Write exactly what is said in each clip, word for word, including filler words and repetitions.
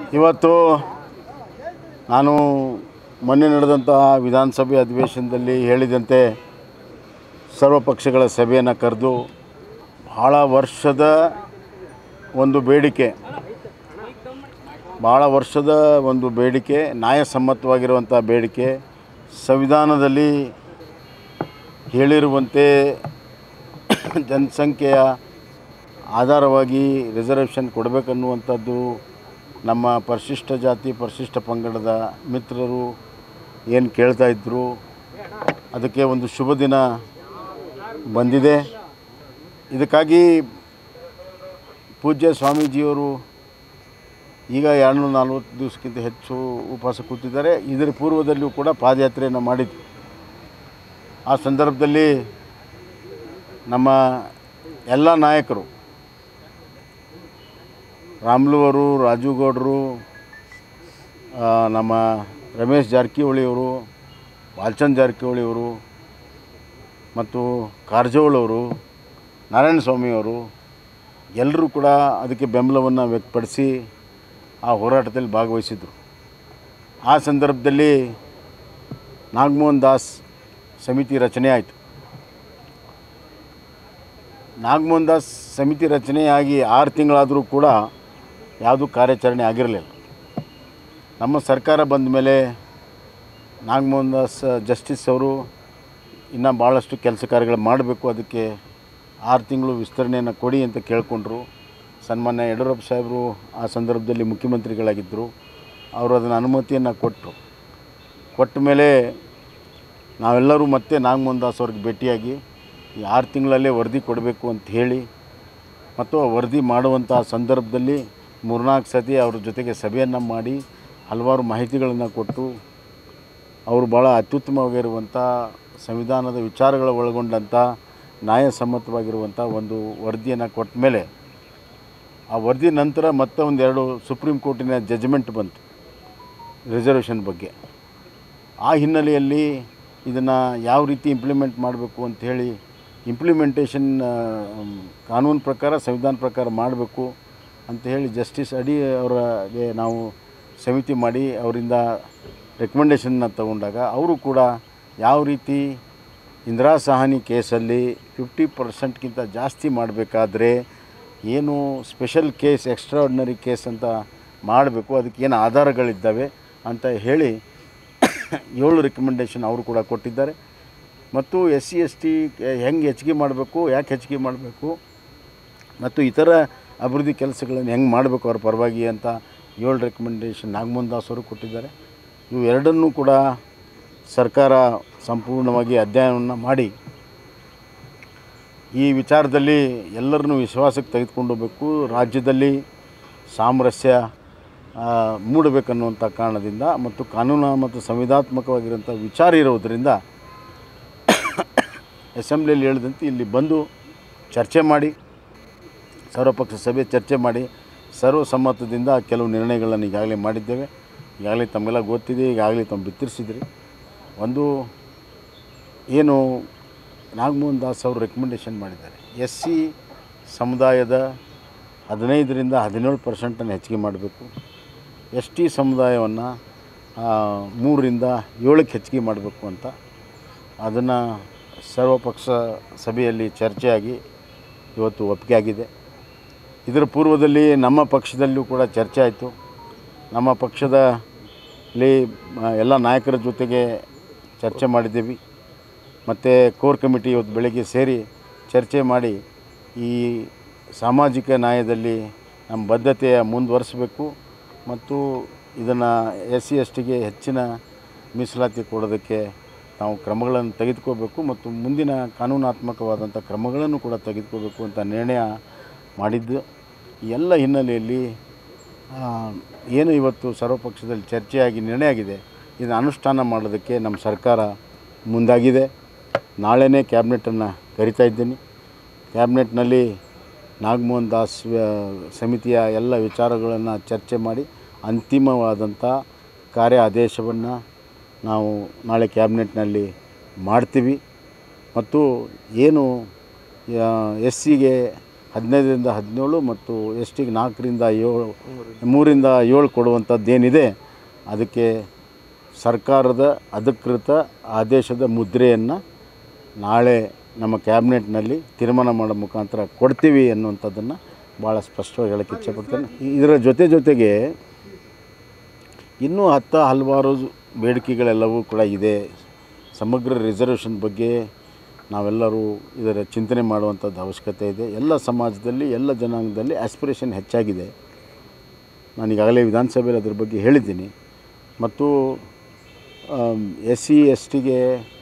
ಇವತ್ತು ನಾನು ಮೊನ್ನೆ ನಡೆದಂತಹ ವಿಧಾನಸಭೆ ಅಧಿವೇಶನದಲ್ಲಿ ಹೇಳಿದಂತೆ ಸರ್ವ ಪಕ್ಷಗಳ ಸಭೆಯನ್ನು ಕರೆದು ಬಹಳ ವರ್ಷದ ಒಂದು ಬೇಡಿಕೆ ಭಾಳ ವರ್ಷದ ಒಂದು ಬೇಡಿಕೆ ನ್ಯಾಯಸಮ್ಮತವಾಗಿರುವಂಥ ಬೇಡಿಕೆ ಸಂವಿಧಾನದಲ್ಲಿ ಹೇಳಿರುವಂತೆ ಜನಸಂಖ್ಯೆಯ ಆಧಾರವಾಗಿ ರಿಸರ್ವೇಷನ್ ಕೊಡಬೇಕನ್ನುವಂಥದ್ದು ನಮ್ಮ ಪರಿಶಿಷ್ಟ ಜಾತಿ ಪರಿಶಿಷ್ಟ ಪಂಗಡದ ಮಿತ್ರರು ಏನು ಕೇಳ್ತಾ ಇದ್ದರು. ಅದಕ್ಕೆ ಒಂದು ಶುಭ ದಿನ ಬಂದಿದೆ. ಇದಕ್ಕಾಗಿ ಪೂಜ್ಯ ಸ್ವಾಮೀಜಿಯವರು ಈಗ ಎರಡುನೂರ ನಲ್ವತ್ತು ದಿವಸಕ್ಕಿಂತ ಹೆಚ್ಚು ಉಪವಾಸ ಕೂತಿದ್ದಾರೆ. ಇದರ ಪೂರ್ವದಲ್ಲಿಯೂ ಕೂಡ ಪಾದಯಾತ್ರೆಯನ್ನು ಮಾಡಿದ್ವಿ. ಆ ಸಂದರ್ಭದಲ್ಲಿ ನಮ್ಮ ಎಲ್ಲ ನಾಯಕರು ರಾಮುಲು ಅವರು, ರಾಜು ಗೌಡರು, ನಮ್ಮ ರಮೇಶ್ ಜಾರಕಿಹೊಳಿಯವರು, ಬಾಲಚಂದ್ರ ಜಾರಕಿಹೊಳಿಯವರು ಮತ್ತು ಕಾರಜೋಳವರು, ನಾರಾಯಣ ಸ್ವಾಮಿಯವರು ಎಲ್ಲರೂ ಕೂಡ ಅದಕ್ಕೆ ಬೆಂಬಲವನ್ನು ವ್ಯಕ್ತಪಡಿಸಿ ಆ ಹೋರಾಟದಲ್ಲಿ ಭಾಗವಹಿಸಿದರು. ಆ ಸಂದರ್ಭದಲ್ಲಿ ನಾಗಮೋಹನ್ ದಾಸ್ ಸಮಿತಿ ರಚನೆ ಆಯಿತು. ನಾಗಮೋಹನ್ ದಾಸ್ ಸಮಿತಿ ರಚನೆಯಾಗಿ ಆರು ತಿಂಗಳಾದರೂ ಕೂಡ ಯಾವುದೂ ಕಾರ್ಯಾಚರಣೆ ಆಗಿರಲಿಲ್ಲ. ನಮ್ಮ ಸರ್ಕಾರ ಬಂದ ಮೇಲೆ ನಾಗಮೋಹನ್ ದಾಸ್ ಜಸ್ಟಿಸ್ ಅವರು ಇನ್ನೂ ಭಾಳಷ್ಟು ಕೆಲಸ ಕಾರ್ಯಗಳು ಮಾಡಬೇಕು, ಅದಕ್ಕೆ ಆರು ತಿಂಗಳು ವಿಸ್ತರಣೆಯನ್ನು ಕೊಡಿ ಅಂತ ಕೇಳಿಕೊಂಡ್ರು. ಸನ್ಮಾನ್ಯ ಯಡಿಯೂರಪ್ಪ ಸಾಹೇಬರು ಆ ಸಂದರ್ಭದಲ್ಲಿ ಮುಖ್ಯಮಂತ್ರಿಗಳಾಗಿದ್ದರು. ಅವರು ಅದನ್ನು ಅನುಮತಿಯನ್ನು ಕೊಟ್ಟರು. ಕೊಟ್ಟ ಮೇಲೆ ನಾವೆಲ್ಲರೂ ಮತ್ತೆ ನಾಗಮೋಹನ್ ದಾಸ್ ಅವ್ರಿಗೆ ಭೇಟಿಯಾಗಿ ಈ ಆರು ತಿಂಗಳಲ್ಲೇ ವರದಿ ಕೊಡಬೇಕು ಅಂತ ಹೇಳಿ ಮತ್ತು ಆ ವರದಿ ಮಾಡುವಂಥ ಸಂದರ್ಭದಲ್ಲಿ ಮೂರ್ನಾಲ್ಕು ಸತಿ ಅವ್ರ ಜೊತೆಗೆ ಸಭೆಯನ್ನು ಮಾಡಿ ಹಲವಾರು ಮಾಹಿತಿಗಳನ್ನು ಕೊಟ್ಟು ಅವರು ಭಾಳ ಅತ್ಯುತ್ತಮವಾಗಿರುವಂಥ ಸಂವಿಧಾನದ ವಿಚಾರಗಳ ಒಳಗೊಂಡಂಥ ನ್ಯಾಯಸಮ್ಮತವಾಗಿರುವಂಥ ಒಂದು ವರದಿಯನ್ನು ಕೊಟ್ಟ ಮೇಲೆ ಆ ವರದಿ ನಂತರ ಮತ್ತೆ ಒಂದೆರಡು ಸುಪ್ರೀಂ ಕೋರ್ಟಿನ ಜಜ್ಮೆಂಟ್ ಬಂತು ರಿಸರ್ವೇಷನ್ ಬಗ್ಗೆ. ಆ ಹಿನ್ನೆಲೆಯಲ್ಲಿ ಇದನ್ನು ಯಾವ ರೀತಿ ಇಂಪ್ಲಿಮೆಂಟ್ ಮಾಡಬೇಕು ಅಂಥೇಳಿ ಇಂಪ್ಲಿಮೆಂಟೇಷನ್ ಕಾನೂನು ಪ್ರಕಾರ ಸಂವಿಧಾನ ಪ್ರಕಾರ ಮಾಡಬೇಕು ಅಂತ ಹೇಳಿ ಜಸ್ಟಿಸ್ ಅಡಿ ಅವರಿಗೆ ನಾವು ಸಮಿತಿ ಮಾಡಿ ಅವರಿಂದ ರೆಕಮೆಂಡೇಷನ್ನ ತಗೊಂಡಾಗ ಅವರು ಕೂಡ ಯಾವ ರೀತಿ ಇಂದಿರಾ ಸಹಾನಿ ಕೇಸಲ್ಲಿ ಫಿಫ್ಟಿ ಪರ್ಸೆಂಟ್ಗಿಂತ ಜಾಸ್ತಿ ಮಾಡಬೇಕಾದ್ರೆ ಏನು ಸ್ಪೆಷಲ್ ಕೇಸ್ ಎಕ್ಸ್ಟ್ರಾರ್ಡಿನರಿ ಕೇಸ್ ಅಂತ ಮಾಡಬೇಕು, ಅದಕ್ಕೆ ಏನು ಆಧಾರಗಳಿದ್ದಾವೆ ಅಂತ ಹೇಳಿ ಏಳು ರೆಕಮೆಂಡೇಷನ್ ಅವರು ಕೂಡ ಕೊಟ್ಟಿದ್ದಾರೆ. ಮತ್ತು ಎಸ್ ಸಿ ಎಸ್ ಟಿ ಹೆಂಗೆ ಹೆಚ್ಚಿಗೆ ಮಾಡಬೇಕು, ಯಾಕೆ ಹೆಚ್ಚಿಗೆ ಮಾಡಬೇಕು ಮತ್ತು ಇತರ ಅಭಿವೃದ್ಧಿ ಕೆಲಸಗಳನ್ನು ಹೆಂಗೆ ಮಾಡಬೇಕು ಅವ್ರ ಪರವಾಗಿ ಅಂತ ಏಳು ರೆಕಮೆಂಡೇಷನ್ ನಾಗಮೋಹನ್ ದಾಸ್ ಅವರು ಕೊಟ್ಟಿದ್ದಾರೆ. ಇವು ಎರಡನ್ನೂ ಕೂಡ ಸರ್ಕಾರ ಸಂಪೂರ್ಣವಾಗಿ ಅಧ್ಯಯನವನ್ನು ಮಾಡಿ ಈ ವಿಚಾರದಲ್ಲಿ ಎಲ್ಲರನ್ನೂ ವಿಶ್ವಾಸಕ್ಕೆ ತೆಗೆದುಕೊಂಡು ಹೋಗಬೇಕು, ರಾಜ್ಯದಲ್ಲಿ ಸಾಮರಸ್ಯ ಮೂಡಬೇಕನ್ನುವಂಥ ಕಾರಣದಿಂದ ಮತ್ತು ಕಾನೂನು ಮತ್ತು ಸಂವಿಧಾನಾತ್ಮಕವಾಗಿರುವಂಥ ವಿಚಾರ ಇರೋದರಿಂದ ಅಸೆಂಬ್ಲಿಯಲ್ಲಿ ಹೇಳಿದಂತೆ ಇಲ್ಲಿ ಬಂದು ಚರ್ಚೆ ಮಾಡಿ ಸರ್ವಪಕ್ಷ ಸಭೆ ಚರ್ಚೆ ಮಾಡಿ ಸರ್ವಸಮ್ಮತದಿಂದ ಕೆಲವು ನಿರ್ಣಯಗಳನ್ನು ಈಗಾಗಲೇ ಮಾಡಿದ್ದೇವೆ. ಈಗಾಗಲೇ ತಮಗೆಲ್ಲ ಗೊತ್ತಿದೆ, ಈಗಾಗಲೇ ತಮ್ಮ ಬಿತ್ತರಿಸಿದ್ರಿ. ಒಂದು ಏನು ನಾಗಮೋಹನ್ ದಾಸ್ ಅವರು ರೆಕಮೆಂಡೇಷನ್ ಮಾಡಿದ್ದಾರೆ, ಎಸ್ ಸಿ ಸಮುದಾಯದ ಹದಿನೈದರಿಂದ ಹದಿನೇಳು ಪರ್ಸೆಂಟನ್ನು ಹೆಚ್ಚಿಗೆ ಮಾಡಬೇಕು, ಎಸ್ ಟಿ ಸಮುದಾಯವನ್ನು ಮೂರರಿಂದ ಏಳಕ್ಕೆ ಹೆಚ್ಚಿಗೆ ಮಾಡಬೇಕು ಅಂತ ಅದನ್ನು ಸರ್ವಪಕ್ಷ ಸಭೆಯಲ್ಲಿ ಚರ್ಚೆಯಾಗಿ ಇವತ್ತು ಒಪ್ಪಿಗೆ ಆಗಿದೆ. ಇದರ ಪೂರ್ವದಲ್ಲಿ ನಮ್ಮ ಪಕ್ಷದಲ್ಲೂ ಕೂಡ ಚರ್ಚೆ ಆಯಿತು. ನಮ್ಮ ಪಕ್ಷದಲ್ಲಿ ಎಲ್ಲ ನಾಯಕರ ಜೊತೆಗೆ ಚರ್ಚೆ ಮಾಡಿದ್ದೀವಿ. ಮತ್ತು ಕೋರ್ ಕಮಿಟಿ ಇವತ್ತು ಬೆಳಗ್ಗೆ ಸೇರಿ ಚರ್ಚೆ ಮಾಡಿ ಈ ಸಾಮಾಜಿಕ ನ್ಯಾಯದಲ್ಲಿ ನಮ್ಮ ಬದ್ಧತೆಯ ಮುಂದುವರಿಸಬೇಕು ಮತ್ತು ಇದನ್ನು ಎಸ್ ಸಿ ಎಸ್ ಟಿಗೆ ಹೆಚ್ಚಿನ ಮೀಸಲಾತಿ ಕೊಡೋದಕ್ಕೆ ನಾವು ಕ್ರಮಗಳನ್ನು ತೆಗೆದುಕೋಬೇಕು ಮತ್ತು ಮುಂದಿನ ಕಾನೂನಾತ್ಮಕವಾದಂಥ ಕ್ರಮಗಳನ್ನು ಕೂಡ ತೆಗೆದುಕೋಬೇಕು ಅಂತ ನಿರ್ಣಯ ಮಾಡಿದ್ದು. ಎಲ್ಲ ಹಿನ್ನೆಲೆಯಲ್ಲಿ ಏನು ಇವತ್ತು ಸರ್ವಪಕ್ಷದಲ್ಲಿ ಚರ್ಚೆಯಾಗಿ ನಿರ್ಣಯ ಆಗಿದೆ, ಇದನ್ನು ಅನುಷ್ಠಾನ ಮಾಡೋದಕ್ಕೆ ನಮ್ಮ ಸರ್ಕಾರ ಮುಂದಾಗಿದೆ. ನಾಳೆನೇ ಕ್ಯಾಬಿನೆಟನ್ನು ಕರಿತಾ ಇದ್ದೀನಿ. ಕ್ಯಾಬಿನೆಟ್ನಲ್ಲಿ ನಾಗಮೋಹನ್ ದಾಸ್ ಸಮಿತಿಯ ಎಲ್ಲ ವಿಚಾರಗಳನ್ನು ಚರ್ಚೆ ಮಾಡಿ ಅಂತಿಮವಾದಂಥ ಕಾರ್ಯ ಆದೇಶವನ್ನು ನಾವು ನಾಳೆ ಕ್ಯಾಬಿನೆಟ್ನಲ್ಲಿ ಮಾಡ್ತೀವಿ. ಮತ್ತು ಏನು ಎಸ್ ಸಿಗೆ ಹದಿನೈದರಿಂದ ಹದಿನೇಳು ಮತ್ತು ಎಸ್ ಟಿಗೆ ನಾಲ್ಕರಿಂದ ಏಳು ಮೂರಿಂದ ಏಳು ಕೊಡುವಂಥದ್ದೇನಿದೆ ಅದಕ್ಕೆ ಸರ್ಕಾರದ ಅಧಿಕೃತ ಆದೇಶದ ಮುದ್ರೆಯನ್ನು ನಾಳೆ ನಮ್ಮ ಕ್ಯಾಬಿನೆಟ್ನಲ್ಲಿ ತೀರ್ಮಾನ ಮಾಡೋ ಮುಖಾಂತರ ಕೊಡ್ತೀವಿ ಅನ್ನುವಂಥದ್ದನ್ನು ಭಾಳ ಸ್ಪಷ್ಟವಾಗಿ ಹೇಳೋಕ್ಕೆ ಇಚ್ಛೆಪಡ್ತೇನೆ. ಇದರ ಜೊತೆ ಜೊತೆಗೆ ಇನ್ನೂ ಹತ್ತು ಹಲವಾರು ಬೇಡಿಕೆಗಳೆಲ್ಲವೂ ಕೂಡ ಇದೆ. ಸಮಗ್ರ ರಿಸರ್ವೇಷನ್ ಬಗ್ಗೆ ನಾವೆಲ್ಲರೂ ಇದರ ಚಿಂತನೆ ಮಾಡುವಂಥದ್ದು ಅವಶ್ಯಕತೆ ಇದೆ. ಎಲ್ಲ ಸಮಾಜದಲ್ಲಿ ಎಲ್ಲ ಜನಾಂಗದಲ್ಲಿ ಆಸ್ಪಿರೇಷನ್ ಹೆಚ್ಚಾಗಿದೆ. ನಾನು ಈಗಾಗಲೇ ವಿಧಾನಸಭೆಯಲ್ಲಿ ಅದ್ರ ಬಗ್ಗೆ ಹೇಳಿದ್ದೀನಿ. ಮತ್ತು ಎಸ್ ಸಿ ಎಸ್ ಟಿಗೆ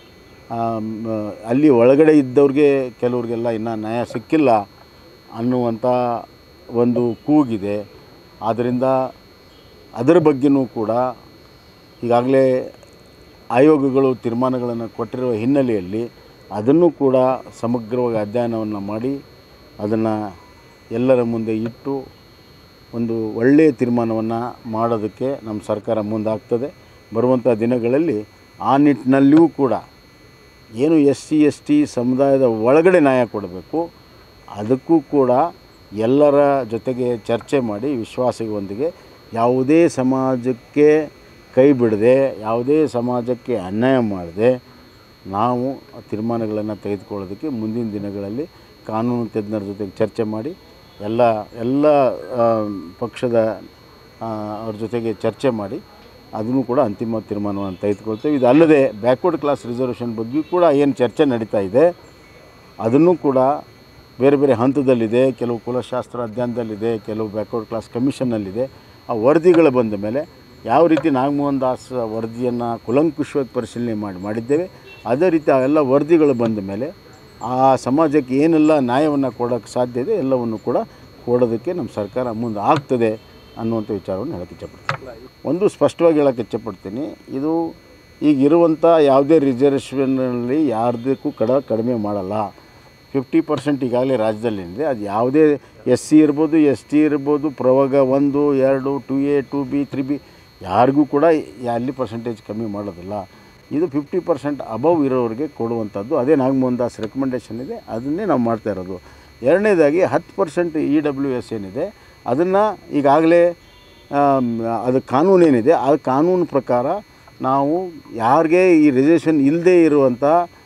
ಅಲ್ಲಿ ಒಳಗಡೆ ಇದ್ದವ್ರಿಗೆ ಕೆಲವ್ರಿಗೆಲ್ಲ ಇನ್ನೂ ನ್ಯಾಯ ಸಿಕ್ಕಿಲ್ಲ ಅನ್ನುವಂಥ ಒಂದು ಕೂಗಿದೆ. ಆದ್ದರಿಂದ ಅದರ ಬಗ್ಗೆಯೂ ಕೂಡ ಈಗಾಗಲೇ ಆಯೋಗಗಳು ತೀರ್ಮಾನಗಳನ್ನು ಕೊಟ್ಟಿರುವ ಹಿನ್ನೆಲೆಯಲ್ಲಿ ಅದನ್ನು ಕೂಡ ಸಮಗ್ರವಾಗಿ ಅಧ್ಯಯನವನ್ನು ಮಾಡಿ ಅದನ್ನು ಎಲ್ಲರ ಮುಂದೆ ಇಟ್ಟು ಒಂದು ಒಳ್ಳೆಯ ತೀರ್ಮಾನವನ್ನು ಮಾಡೋದಕ್ಕೆ ನಮ್ಮ ಸರ್ಕಾರ ಮುಂದಾಗ್ತದೆ. ಬರುವಂಥ ದಿನಗಳಲ್ಲಿ ಆ ನಿಟ್ಟಿನಲ್ಲಿಯೂ ಕೂಡ ಏನು ಎಸ್ ಸಿ ಎಸ್ ಟಿ ಸಮುದಾಯದ ಒಳಗಡೆ ನ್ಯಾಯ ಕೊಡಬೇಕು ಅದಕ್ಕೂ ಕೂಡ ಎಲ್ಲರ ಜೊತೆಗೆ ಚರ್ಚೆ ಮಾಡಿ ವಿಶ್ವಾಸದೊಂದಿಗೆ ಯಾವುದೇ ಸಮಾಜಕ್ಕೆ ಕೈ ಬಿಡದೆ ಯಾವುದೇ ಸಮಾಜಕ್ಕೆ ಅನ್ಯಾಯ ಮಾಡದೆ ನಾವು ತೀರ್ಮಾನಗಳನ್ನು ತೆಗೆದುಕೊಳ್ಳೋದಕ್ಕೆ ಮುಂದಿನ ದಿನಗಳಲ್ಲಿ ಕಾನೂನು ತಜ್ಞರ ಜೊತೆಗೆ ಚರ್ಚೆ ಮಾಡಿ ಎಲ್ಲ ಎಲ್ಲ ಪಕ್ಷದ ಅವ್ರ ಜೊತೆಗೆ ಚರ್ಚೆ ಮಾಡಿ ಅದನ್ನು ಕೂಡ ಅಂತಿಮ ತೀರ್ಮಾನವನ್ನು ತೆಗೆದುಕೊಳ್ತೇವೆ. ಇದು ಅಲ್ಲದೆ ಬ್ಯಾಕ್ವರ್ಡ್ ಕ್ಲಾಸ್ ರಿಸರ್ವೇಷನ್ ಬಗ್ಗೆ ಕೂಡ ಏನು ಚರ್ಚೆ ನಡೀತಾ ಇದೆ ಅದನ್ನು ಕೂಡ ಬೇರೆ ಬೇರೆ ಹಂತದಲ್ಲಿದೆ. ಕೆಲವು ಕುಲಶಾಸ್ತ್ರ ಅಧ್ಯಯನದಲ್ಲಿದೆ, ಕೆಲವು ಬ್ಯಾಕ್ವರ್ಡ್ ಕ್ಲಾಸ್ ಕಮಿಷನ್ನಲ್ಲಿದೆ. ಆ ವರದಿಗಳು ಬಂದ ಮೇಲೆ ಯಾವ ರೀತಿ ನಾಗಮೋಹನ್ ದಾಸ್ ವರದಿಯನ್ನು ಕುಲಂಕುಷವಾಗಿ ಪರಿಶೀಲನೆ ಮಾಡಿ ಮಾಡಿದ್ದೇವೆ ಅದೇ ರೀತಿ ಆ ಎಲ್ಲ ವರದಿಗಳು ಬಂದ ಮೇಲೆ ಆ ಸಮಾಜಕ್ಕೆ ಏನೆಲ್ಲ ನ್ಯಾಯವನ್ನು ಕೊಡೋಕ್ಕೆ ಸಾಧ್ಯ ಇದೆ ಎಲ್ಲವನ್ನು ಕೂಡ ಕೊಡೋದಕ್ಕೆ ನಮ್ಮ ಸರ್ಕಾರ ಮುಂದೆ ಆಗ್ತದೆ ಅನ್ನುವಂಥ ವಿಚಾರವನ್ನು ಹೇಳೋಕ್ಕೆ ಇಚ್ಛಪಡ್ತೀನಿ. ಒಂದು ಸ್ಪಷ್ಟವಾಗಿ ಹೇಳೋಕ್ಕೆ ಇಚ್ಛಪಡ್ತೀನಿ, ಇದು ಈಗಿರುವಂಥ ಯಾವುದೇ ರಿಸರ್ವೇಷನ್ನಲ್ಲಿ ಯಾರ್ದಕ್ಕೂ ಕಡ ಕಡಿಮೆ ಮಾಡಲ್ಲ. ಫಿಫ್ಟಿ ಪರ್ಸೆಂಟ್ ಈಗಾಗಲೇ ರಾಜ್ಯದಲ್ಲಿದೆ. ಅದು ಯಾವುದೇ ಎಸ್ ಸಿ ಇರ್ಬೋದು, ಎಸ್ ಟಿ ಇರ್ಬೋದು, ಪ್ರವರ್ಗ ಒಂದು ಎರಡು two A two B three B ಯಾರಿಗೂ ಕೂಡ ಅಲ್ಲಿ ಪರ್ಸೆಂಟೇಜ್ ಕಮ್ಮಿ ಮಾಡೋದಿಲ್ಲ. ಇದು ಫಿಫ್ಟಿ ಪರ್ಸೆಂಟ್ ಅಬವ್ ಇರೋರಿಗೆ ಕೊಡುವಂಥದ್ದು. ಅದೇ ನಾಗಮೋಹನ್ ದಾಸ್ ರೆಕಮೆಂಡೇಷನ್ ಇದೆ, ಅದನ್ನೇ ನಾವು ಮಾಡ್ತಾ ಇರೋದು. ಎರಡನೇದಾಗಿ ಹತ್ತು ಪರ್ಸೆಂಟ್ ಇ ಡಬ್ಲ್ಯೂ ಎಸ್ ಏನಿದೆ ಅದನ್ನು ಈಗಾಗಲೇ ಅದು ಕಾನೂನೇನಿದೆ ಆ ಕಾನೂನು ಪ್ರಕಾರ ನಾವು ಯಾರಿಗೆ ಈ ರಿಸರ್ವೇಷನ್ ಇಲ್ಲದೇ ಇರುವಂಥ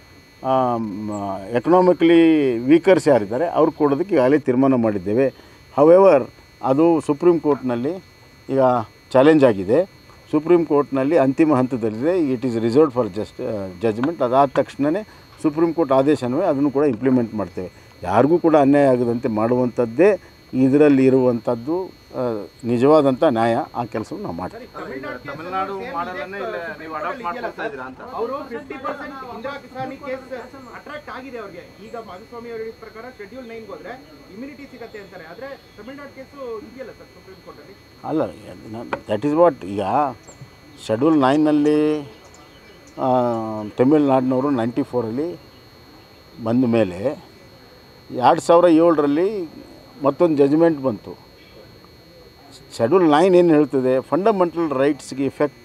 ಎಕನಾಮಿಕಲಿ ವೀಕರ್ಸ್ ಯಾರಿದ್ದಾರೆ ಅವ್ರು ಕೊಡೋದಕ್ಕೆ ಈಗಾಗಲೇ ತೀರ್ಮಾನ ಮಾಡಿದ್ದೇವೆ. ಹವೆವರ್ ಅದು ಸುಪ್ರೀಂ ಕೋರ್ಟ್ನಲ್ಲಿ ಈಗ ಚಾಲೆಂಜ್ ಆಗಿದೆ. ಸುಪ್ರೀಂ ಕೋರ್ಟ್ನಲ್ಲಿ ಅಂತಿಮ ಹಂತದಲ್ಲಿದೆ. It is reserved for just judgment. ಅದಾದ ತಕ್ಷಣವೇ ಸುಪ್ರೀಂ ಕೋರ್ಟ್ ಆದೇಶವೇ ಅದನ್ನು ಕೂಡ ಇಂಪ್ಲಿಮೆಂಟ್ ಮಾಡ್ತೇವೆ. ಯಾರಿಗೂ ಕೂಡ ಅನ್ಯಾಯ ಆಗದಂತೆ ಮಾಡುವಂಥದ್ದೇ ಇದರಲ್ಲಿ ಇರುವಂಥದ್ದು ನಿಜವಾದಂಥ ನ್ಯಾಯ. ಆ ಕೆಲಸವನ್ನು ನಾವು ಮಾಡ್ತೀವಿ. ತಮಿಳುನಾಡು ಮಾಡಲನ್ನೇ ನೀವು ಅಡಾಪ್ಟ್ ಮಾಡ್ಕೊಳ್ತಾ ಇದ್ದೀರಾ ಅಂತ ಅವರು ಫಿಫ್ಟಿ ಪರ್ಸೆಂಟ್ ಇಂದಿರಾ ಕಿಸಾನಿ ಕೇಸ್ ಅಟ್ರಾಕ್ಟ್ ಆಗಿದೆ ಅವರಿಗೆ. ಈಗ ಮಾಧುಸ್ವಾಮಿ ಅವರ ಪ್ರಕಾರ ಶೆಡ್ಯೂಲ್ ನೈನ್ಗೆ ಹೋದರೆ ಇಮ್ಯುನಿಟಿ ಸಿಗುತ್ತೆ ಅಂತಾರೆ. ಆದರೆ ತಮಿಳುನಾಡು ಕೇಸು ಇದೆಯಲ್ಲ ಸರ್ ಸುಪ್ರೀಂ ಕೋರ್ಟಲ್ಲಿ. ಅಲ್ಲ, ದಟ್ ಈಸ್ ವಾಟ್. ಈಗ ಶೆಡ್ಯೂಲ್ ನೈನಲ್ಲಿ ತಮಿಳುನಾಡಿನವರು ನೈಂಟಿ ಫೋರಲ್ಲಿ ಬಂದ ಮೇಲೆ ಎರಡು ಸಾವಿರ ಏಳರಲ್ಲಿ ಮತ್ತೊಂದು ಜಜ್ಮೆಂಟ್ ಬಂತು. ಶೆಡ್ಯೂಲ್ ನೈನ್ ಏನು ಹೇಳ್ತದೆ, ಫಂಡಮೆಂಟಲ್ ರೈಟ್ಸ್ಗೆ ಇಫೆಕ್ಟ್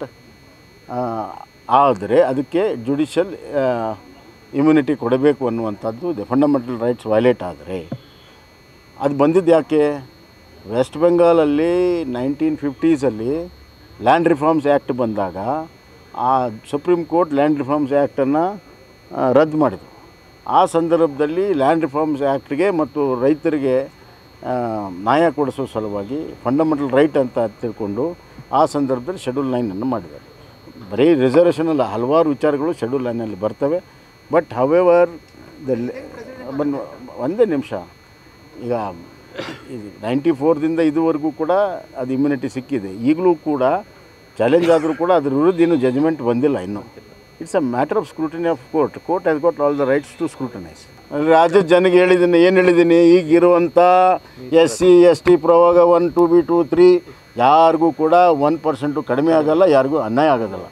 ಆದರೆ ಅದಕ್ಕೆ ಜುಡಿಷಿಯಲ್ ಇಮ್ಯುನಿಟಿ ಕೊಡಬೇಕು ಅನ್ನುವಂಥದ್ದು ಇದೆ. ಫಂಡಮೆಂಟಲ್ ರೈಟ್ಸ್ ವೈಲೇಟ್ ಆದರೆ ಅದು ಬಂದಿದ್ದು ಯಾಕೆ? ವೆಸ್ಟ್ ಬೆಂಗಾಲಲ್ಲಿ ನೈನ್ಟೀನ್ ಫಿಫ್ಟೀಸಲ್ಲಿ ಲ್ಯಾಂಡ್ ರಿಫಾರ್ಮ್ಸ್ ಆ್ಯಕ್ಟ್ ಬಂದಾಗ ಆ ಸುಪ್ರೀಂ ಕೋರ್ಟ್ ಲ್ಯಾಂಡ್ ರಿಫಾರ್ಮ್ಸ್ ಆ್ಯಕ್ಟನ್ನು ರದ್ದು ಮಾಡಿದರು. ಆ ಸಂದರ್ಭದಲ್ಲಿ ಲ್ಯಾಂಡ್ ರಿಫಾರ್ಮ್ಸ್ ಆ್ಯಕ್ಟ್ಗೆ ಮತ್ತು ರೈತರಿಗೆ ನ್ಯಾಯ ಕೊಡಿಸೋ ಸಲುವಾಗಿ ಫಂಡಮೆಂಟಲ್ ರೈಟ್ ಅಂತ ತಿಳ್ಕೊಂಡು ಆ ಸಂದರ್ಭದಲ್ಲಿ ಶೆಡ್ಯೂಲ್ ನೈನನ್ನು ಮಾಡಿದ್ದಾರೆ. ಬರೀ ರಿಸರ್ವೇಷನ್ ಅಲ್ಲ, ಹಲವಾರು ವಿಚಾರಗಳು ಶೆಡ್ಯೂಲ್ ನೈನಲ್ಲಿ ಬರ್ತವೆ. ಬಟ್ ಹವೆವರ್ ದ ಬನ್ ಒಂದೇ ನಿಮಿಷ ಈಗ ಇದು ನೈಂಟಿ ಫೋರ್ದಿಂದ ಇದುವರೆಗೂ ಕೂಡ ಅದು ಇಮ್ಯುನಿಟಿ ಸಿಕ್ಕಿದೆ. ಈಗಲೂ ಕೂಡ ಚಾಲೆಂಜ್ ಆದರೂ ಕೂಡ ಅದ್ರ ವಿರುದ್ಧ ಇನ್ನೂ ಜಜ್ಮೆಂಟ್ ಬಂದಿಲ್ಲ ಇನ್ನೂ. It's a matter of scrutiny of court. Court has got all the rights to scrutinise. ರಾಜ್ಯದ ಜನಗೆ ಹೇಳಿದ್ದೀನಿ, ಏನು ಹೇಳಿದ್ದೀನಿ, ಈಗಿರುವಂಥ ಎಸ್ ಸಿ ಎಸ್ ಟಿ ಪ್ರವಾಗ one two B two three ಯಾರಿಗೂ ಕೂಡ ಒನ್ ಪರ್ಸೆಂಟು ಕಡಿಮೆ ಆಗೋಲ್ಲ, ಯಾರಿಗೂ ಅನ್ಯಾಯ ಆಗೋದಿಲ್ಲ.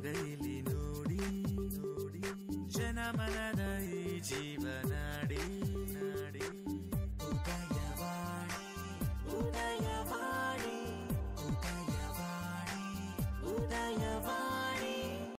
ಜನ ಮನದ ಈ ಜೀವನಾಡಿ